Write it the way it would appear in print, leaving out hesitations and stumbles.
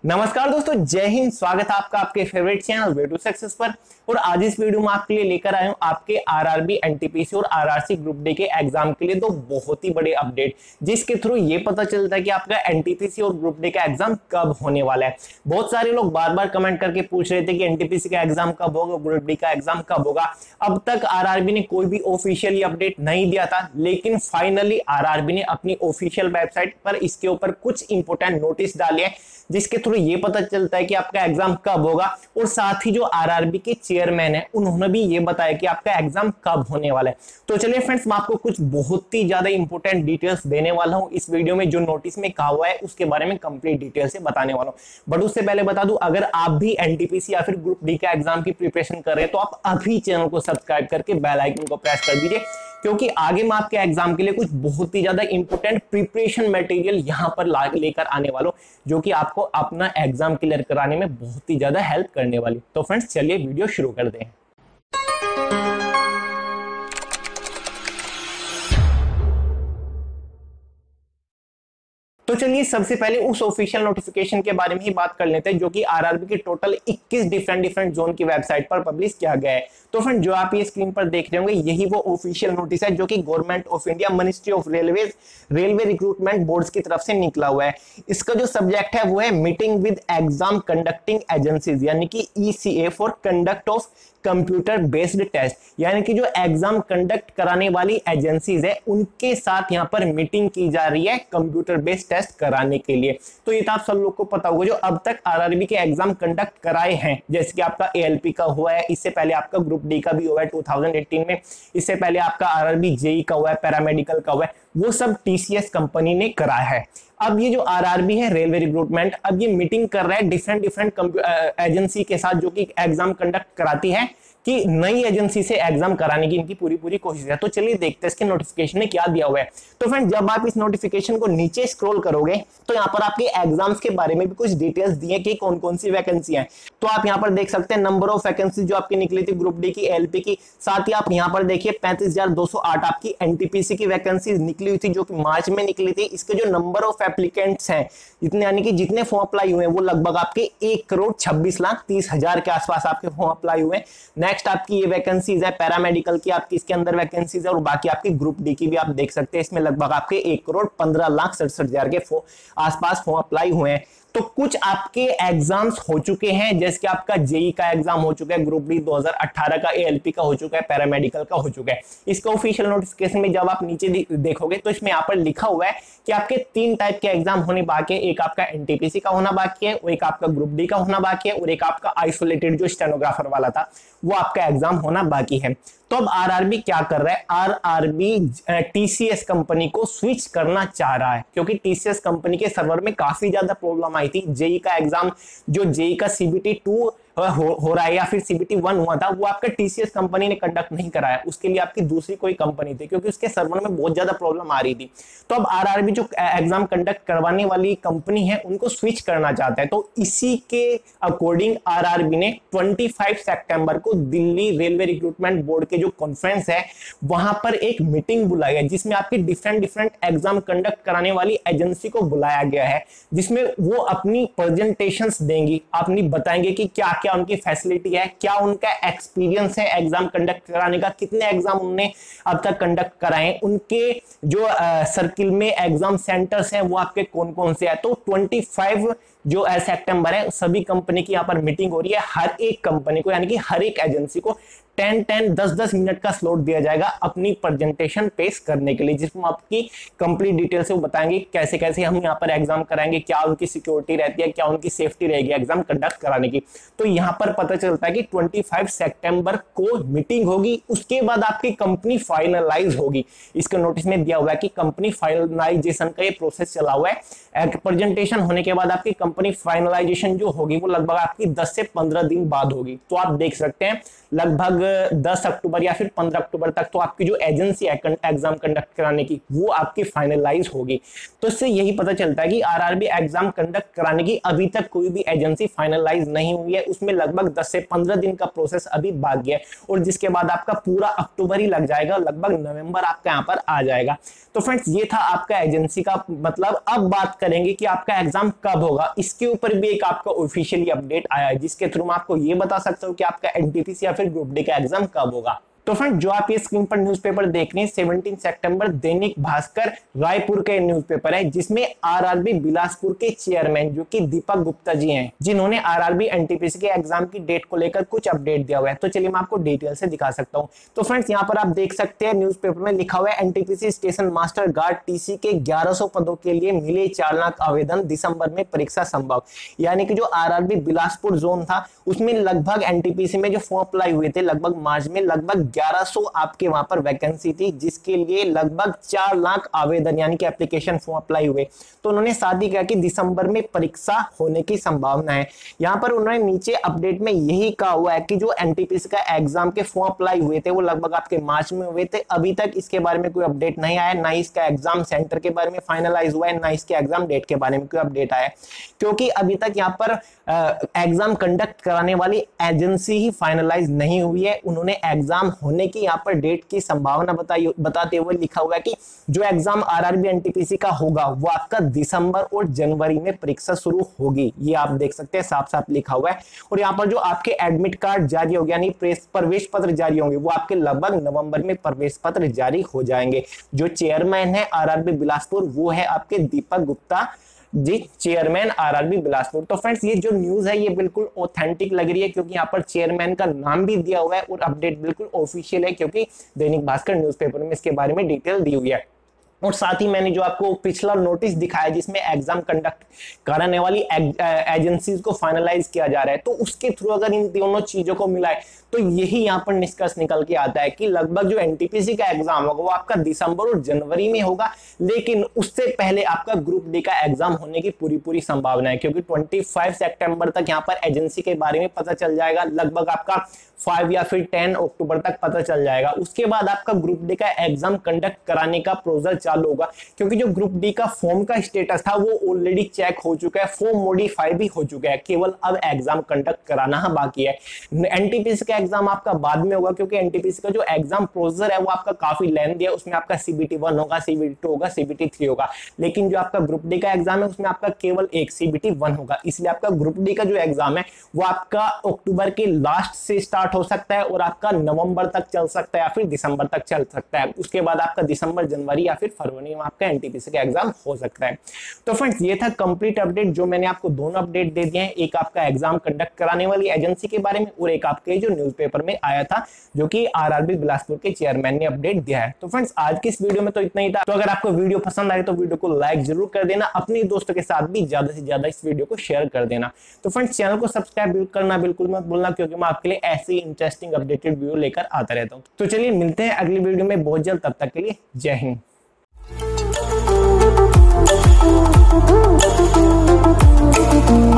नमस्कार दोस्तों, जय हिंद। स्वागत है आपका आपके favourite channel way to success पर। और आज इस वीडियो में आपके लिए लेकर आया हूं आपके आरआरबी, एनटीपीसी और आरआरसी ग्रुप डी के एग्जाम के लिए दो बहुत ही बड़े अपडेट, जिसके थ्रू ये पता चलता है कि आपका एनटीपीसी और ग्रुप डी का एग्जाम कब होने वाला है। बहुत सारे लोग बार बार कमेंट करके पूछ रहे थे कि एनटीपीसी का एग्जाम कब होगा, ग्रुप डी का एग्जाम कब होगा। अब तक आरआरबी ने कोई भी ऑफिशियली अपडेट नहीं दिया था, लेकिन फाइनली आरआरबी ने अपनी ऑफिशियल वेबसाइट पर इसके ऊपर कुछ इंपोर्टेंट नोटिस डाले हैं, जिसके थ्रू ये पता चलता है कि आपका एग्जाम कब होगा। और साथ ही जो आरआरबी के चेयरमैन है उन्होंने भी ये बताया कि आपका एग्जाम कब होने वाला है। तो चलिए फ्रेंड्स, मैं आपको कुछ बहुत ही ज्यादा इंपॉर्टेंट डिटेल्स देने वाला हूं इस वीडियो में। जो नोटिस में कहा हुआ है उसके बारे में कंप्लीट डिटेल से बताने वाला हूं। बट उससे पहले बता दूं, अगर आप भी एनटीपीसी या फिर ग्रुप डी का एग्जाम की प्रिपरेशन कर रहे हैं तो आप अभी चैनल को सब्सक्राइब करके बेल आइकन को प्रेस कर दीजिए, क्योंकि आगे मैं आपके एग्जाम के लिए कुछ बहुत ही ज्यादा इंपॉर्टेंट प्रिपरेशन मटेरियल यहां पर लेकर आने वाला हूं, जो कि आपको अपना एग्जाम क्लियर कराने में बहुत ही ज्यादा हेल्प करने वाली। तो फ्रेंड्स, चलिए वीडियो शुरू करते हैं। तो चलिए सबसे पहले उस ऑफिशियल नोटिफिकेशन के बारे में ही बात कर लेते हैं, जो कि आरआरबी के टोटल 21 डिफरेंट जोन की वेबसाइट पर पब्लिश किया गया है। तो फ्रेंड, जो आप ये स्क्रीन पर देख रहे होंगे यही वो ऑफिशियल नोटिस है जो कि government of India, ministry of railway recruitment boards की तरफ से निकला हुआ है। इसका जो सब्जेक्ट है वो है meeting with exam conducting agencies, यानी कि ECA for conduct of computer based test, यानी कि जो एग्जाम कंडक्ट कराने वाली एजेंसीज है उनके साथ यहाँ पर मीटिंग की जा रही है कंप्यूटर बेस्ड टेस्ट कराने के लिए। तो ये तो आप सब लोग को पता होगा, जो अब तक आरआरबी के एग्जाम कंडक्ट कराए हैं, जैसे कि आपका एएलपी का हुआ है, इससे पहले आपका ग्रुप डी का भी हुआ है 2018 में, इससे पहले आपका आरआरबी जेई का हुआ है, पैरामेडिकल का हुआ है, वो सब टीसीएस कंपनी ने कराया है। अब ये जो आरआरबी है, रेलवे रिक्रूटमेंट, अब ये मीटिंग कर रहा है डिफरेंट एजेंसी के साथ जो कि एग्जाम कंडक्ट कराती है, कि नई एजेंसी से एग्जाम कराने की इनकी पूरी कोशिश है। तो चलिए देखते हैं इसके नोटिफिकेशन में क्या दिया हुआ है। तो फ्रेंड, जब आप इस नोटिफिकेशन को नीचे स्क्रॉल करोगे तो यहाँ पर आपके एग्जाम्स के बारे में भी कुछ डिटेल्स दिए कि कौन कौन सी वैकेंसी है। तो आप यहाँ पर देख सकते हैं नंबर ऑफ वैकेंसी जो आपकी निकली थी ग्रुप डी की, एलपी की। साथ ही आप यहाँ पर देखिए 35,208 आपकी एनटीपीसी की वैकेंसी निकली हुई थी, जो कि मार्च में निकली थी। इसके जो नंबर ऑफ एप्लीकेंट्स हैं, जितने यानी कि जितने फॉर्म अप्लाई हुए हैं, वो लगभग आपके 1,26,30,000 के आसपास आपके फॉर्म अप्लाई हुए हैं। नेक्स्ट आपकी ये वैकेंसीज है पैरामेडिकल की, आपकी इसके अंदर वैकेंसीज है, और बाकी आपकी ग्रुप डी की भी आप देख सकते हैं। इसमें लगभग आपके 1,15,67,000 के आसपास फॉर्म अप्लाई हुए हैं। तो कुछ आपके एग्जाम्स हो चुके हैं, जैसे कि आपका जेई का एग्जाम हो चुका है, ग्रुप डी 2018 का, एएलपी का हो चुका है, पैरामेडिकल का हो चुका है। इसका ऑफिशियल नोटिफिकेशन में जब आप नीचे देखोगे तो इसमें यहाँ पर लिखा हुआ है कि आपके 3 टाइप के एग्जाम होने बाकी है। एक आपका एनटीपीसी का होना बाकी है, एक आपका ग्रुप डी का होना बाकी है, और एक आपका आइसोलेटेड जो स्टेनोग्राफर वाला था वो आपका एग्जाम होना बाकी है। तो अब आरआरबी क्या कर रहा है, आरआरबी टीसीएस कंपनी को स्विच करना चाह रहा है, क्योंकि टीसीएस कंपनी के सर्वर में काफी ज्यादा प्रॉब्लम आई थी। जेई का एग्जाम, जो जेई का सीबीटी 2 हो रहा है या फिर सीबीटी 1 हुआ था, वो आपका टीसीएस कंपनी ने कंडक्ट नहीं कराया, उसके लिए आपकी दूसरी कोई कंपनी थी, क्योंकि उसके सर्वर में बहुत ज्यादा प्रॉब्लम आ रही थी। तो अब आरआरबी जो एग्जाम कंडक्ट करवाने वाली कंपनी है उनको स्विच करना चाहता है। तो इसी के अकॉर्डिंग आरआरबी ने 25 सितंबर को दिल्ली रेलवे रिक्रूटमेंट बोर्ड के जो कॉन्फ्रेंस है वहां पर एक मीटिंग बुलाई है, जिसमें आपकी डिफरेंट एग्जाम कंडक्ट कराने वाली एजेंसी को बुलाया गया है, जिसमें वो अपनी प्रेजेंटेशंस देंगी, अपनी बताएंगे कि क्या क्या उनकी फैसिलिटी है, क्या उनका एक्सपीरियंस है एग्जाम कंडक्ट कराने का, कितने एग्जाम उन्होंने अब तक कंडक्ट कराए, उनके जो सर्किल में एग्जाम सेंटर्स हैं वो आपके कौन कौन से हैं। तो 25 जो सितंबर है सभी कंपनी की यहाँ पर मीटिंग हो रही है। हर एक कंपनी को, यानी कि हर एक एजेंसी को 10-10 मिनट का स्लॉट दिया जाएगा अपनी प्रेजेंटेशन पेश करने के लिए, जिसमें आपकी कंप्लीट डिटेल से वो बताएंगे कैसे कैसे हम यहाँ पर एग्जाम कराएंगे, क्या उनकी सिक्योरिटी रहती है, क्या उनकी सेफ्टी रहेगी एग्जाम कंडक्ट कराने की। तो यहाँ पर पता चलता है कि 25 सितंबर को मीटिंग होगी, उसके बाद आपकी कंपनी फाइनलाइज होगी। इसके नोटिस में दिया हुआ है कि कंपनी फाइनलाइजेशन का ये प्रोसेस चला हुआ है। प्रेजेंटेशन होने के बाद आपकी कंपनी फाइनलाइजेशन जो होगी वो लगभग आपकी 10 से 15 दिन बाद होगी। तो आप देख सकते हैं लगभग 10 अक्टूबर या फिर 15 अक्टूबर तक तो आपकी जो एजेंसी है एग्जाम कंडक्ट कराने की वो आपकी फाइनलाइज होगी। तो इससे यही पता चलता है कि आरआरबी एग्जाम कंडक्ट कराने की अभी तक कोई भी एजेंसी फाइनलाइज नहीं हुई है, उसमें लगभग 10 से 15 दिन का प्रोसेस अभी बाकी है, और जिसके बाद आपका पूरा अक्टूबर ही लग जाएगा, लगभग नवंबर आपका यहाँ पर आ जाएगा। तो फ्रेंड्स, ये था आपका एजेंसी का मतलब। अब बात करेंगे कि आपका एग्जाम कब होगा। इसके ऊपर भी एक आपका ऑफिशियली अपडेट आया है, जिसके थ्रू मैं आपको ये बता सकता हूँ कि आपका एनटीपीसी या फिर ग्रुप डी का एग्जाम कब होगा। तो फ्रेंड जो आप ये स्क्रीन पर न्यूज़पेपर देख रहे हैं 17 सितंबर दैनिक भास्कर रायपुर के न्यूज़पेपर है, जिसमें आरआरबी बिलासपुर के चेयरमैन जो कि दीपक गुप्ता जी हैं, जिन्होंने आरआरबी एनटीपीसी के एग्जाम की डेट को लेकर कुछ अपडेट दिया हुआ है। तो चलिए मैं आपको डिटेल से दिखा सकता हूं। तो फ्रेंड्स यहाँ पर आप देख सकते हैं न्यूज़पेपर में लिखा हुआ है NTPC station master guard TC के 1100 पदों के लिए मिले 4 लाख आवेदन, दिसंबर में परीक्षा संभव। यानी कि जो आरआरबी बिलासपुर जोन था उसमें लगभग एनटीपीसी में जो फॉर्म अप्लाई हुए थे लगभग मार्च में लगभग 1100 आपके वहां पर वैकेंसी थी, जिसके लिए लगभग 4 लाख आवेदन यानी कि एप्लीकेशन फॉर्म अप्लाई हुए। तो उन्होंने साथ ही कहा कि दिसंबर में परीक्षा होने की संभावना है। यहां पर उन्होंने नीचे अपडेट में यही कहा हुआ है कि जो एनटीपीसी का एग्जाम के फॉर्म अप्लाई हुए थे वो लगभग आपके मार्च में हुए थे। अभी तक इसके बारे में कोई अपडेट नहीं आया, ना इसका एग्जाम सेंटर के बारे में फाइनलाइज हुआ है, ना इसके एग्जाम डेट के बारे में कोई अपडेट आया, क्योंकि अभी तक यहाँ पर एग्जाम कंडक्ट कराने वाली एजेंसी ही फाइनलाइज नहीं हुई है। उन्होंने एग्जाम होने की यहाँ पर डेट की संभावना बताते हुए लिखा हुआ है कि जो एग्जाम आरआरबी एनटीपीसी का होगा वो आपका दिसंबर और जनवरी में परीक्षा शुरू होगी। ये आप देख सकते हैं साफ साफ लिखा हुआ है। और यहाँ पर जो आपके एडमिट कार्ड जारी होंगे यानी प्रवेश पत्र जारी होंगे वो आपके लगभग नवंबर में प्रवेश पत्र जारी हो जाएंगे। जो चेयरमैन है आरआरबी बिलासपुर वो है आपके दीपक गुप्ता जी, चेयरमैन आरआरबी बिलासपुर। तो फ्रेंड्स ये जो न्यूज है ये बिल्कुल ऑथेंटिक लग रही है, क्योंकि यहाँ पर चेयरमैन का नाम भी दिया हुआ है और अपडेट बिल्कुल ऑफिशियल है, क्योंकि दैनिक भास्कर न्यूज़पेपर में इसके बारे में डिटेल दी हुई है। और साथ ही मैंने जो आपको पिछला नोटिस दिखाया जिसमें एग्जाम कंडक्ट कराने वाली एजेंसीज को फाइनलाइज किया जा रहा है, तो उसके थ्रू अगर इन दोनों चीजों को मिलाए तो यही यहाँ पर निष्कर्ष निकल के आता है कि लगभग जो एनटीपीसी का एग्जाम होगा वो आपका दिसंबर और जनवरी में होगा, लेकिन उससे पहले आपका ग्रुप डी का एग्जाम होने की पूरी संभावना है, क्योंकि 25 सितंबर तक यहाँ पर एजेंसी के बारे में पता चल जाएगा। लगभग आपका 5 या फिर 10 अक्टूबर तक पता चल जाएगा। उसके बाद आपका ग्रुप डी का एग्जाम कंडक्ट कराने का प्रोसेस चालू होगा, क्योंकि जो ग्रुप डी का फॉर्म का स्टेटस था वो ऑलरेडी चेक हो चुका है, फॉर्म मॉडिफाई भी हो चुका है, केवल अब एग्जाम कंडक्ट कराना बाकी है। एनटीपीसी का एग्जाम आपका बाद में होगा, क्योंकि एनटीपीसी का जो एग्जाम प्रोसेसर है वो आपका काफी लेंथी है। उसमें आपका सीबीटी 1 होगा, सीबीटी 2 होगा, सीबीटी 3 होगा, लेकिन जो आपका ग्रुप डी का एग्जाम है उसमें आपका केवल एक सीबीटी 1 होगा। इसलिए आपका ग्रुप डी का जो एग्जाम है वो आपका अक्टूबर के लास्ट से स्टार्ट हो सकता है और आपका नवंबर तक चल सकता है या फिर दिसंबर तक चल सकता है। उसके बाद आपका दिसंबर, जनवरी या फिर फरवरी में आपका एनटीपीसी का एग्जाम हो सकता है। तो फ्रेंड्स ये था कंप्लीट अपडेट, जो मैंने आपको दोनों अपडेट दे दिए हैं, एक आपका एग्जाम कंडक्ट कराने वाली एजेंसी के बारे में और एक आपके जो न्यूज़पेपर में आया था जो कि आरआरबी बिलासपुर के चेयरमैन ने अपडेट दिया है। तो फ्रेंड्स आज की इस वीडियो में तो इतना ही था। तो अगर आपको वीडियो पसंद आए तो वीडियो को लाइक जरूर कर देना, अपने दोस्तों के साथ भी ज्यादा से ज्यादा इस वीडियो को शेयर कर देना। तो फ्रेंड्स चैनल को सब्सक्राइब करना बिल्कुल मत भूलना, क्योंकि मैं आपके लिए ऐसी इंटरेस्टिंग अपडेटेड वीडियो लेकर आता रहता हूँ। तो चलिए मिलते हैं अगली वीडियो में बहुत जल्द, तब तक के लिए जय हिंद।